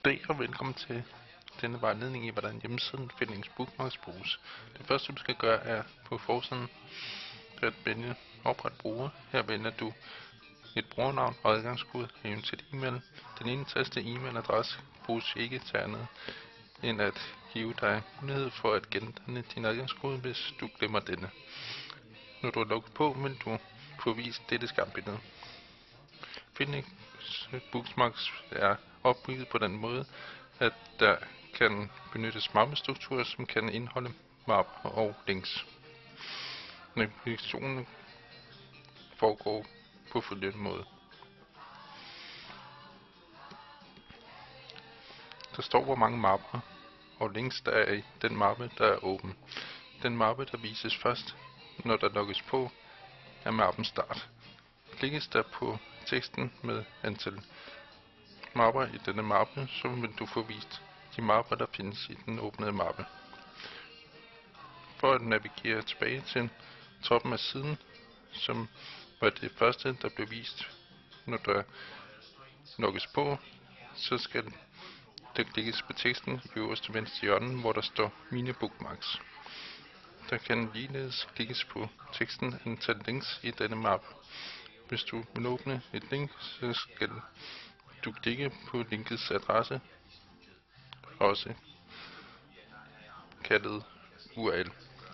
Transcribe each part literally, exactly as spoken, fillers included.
Goddag og velkommen til denne vejledning i, hvordan hjemmesiden Findings Bookmarks bruges. Det første du skal gøre er på forsiden at vælge opret bruger. Her vælger du et brugernavn og adgangskode givet til e-mail. Den indtaste e-mailadresse bruges ikke til andet end at give dig mulighed for at gendanne din adgangskode, hvis du glemmer denne. Når du er logget på, vil du få vist dette skærmbillede. Findings Bookmarks er opbygget på den måde, at der kan benyttes mappestrukturer, som kan indeholde mapper og links. Navigationen foregår på følgende måde. Der står, hvor mange mapper og links der er i den mappe, der er åben. Den mappe, der vises først, når der logges på, er mappen start. Klikkes der på teksten med antal mapper i denne mappe, så vil du få vist de mapper, der findes i den åbnede mappe. For at navigere tilbage til toppen af siden, som var det første, der blev vist, når der logges på, så skal der klikkes på teksten i øverste venstre hjørne, hvor der står Mine Bookmarks. Der kan ligeledes klikkes på teksten antal links i denne mappe. Hvis du vil åbne et link, så skal du klikke på linkets adresse, også kaldet U R L.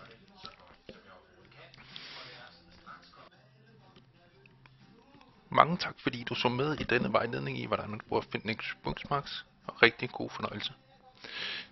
Mange tak fordi du så med i denne vejledning i, hvordan man bruger Findings Bookmarks, og rigtig god fornøjelse.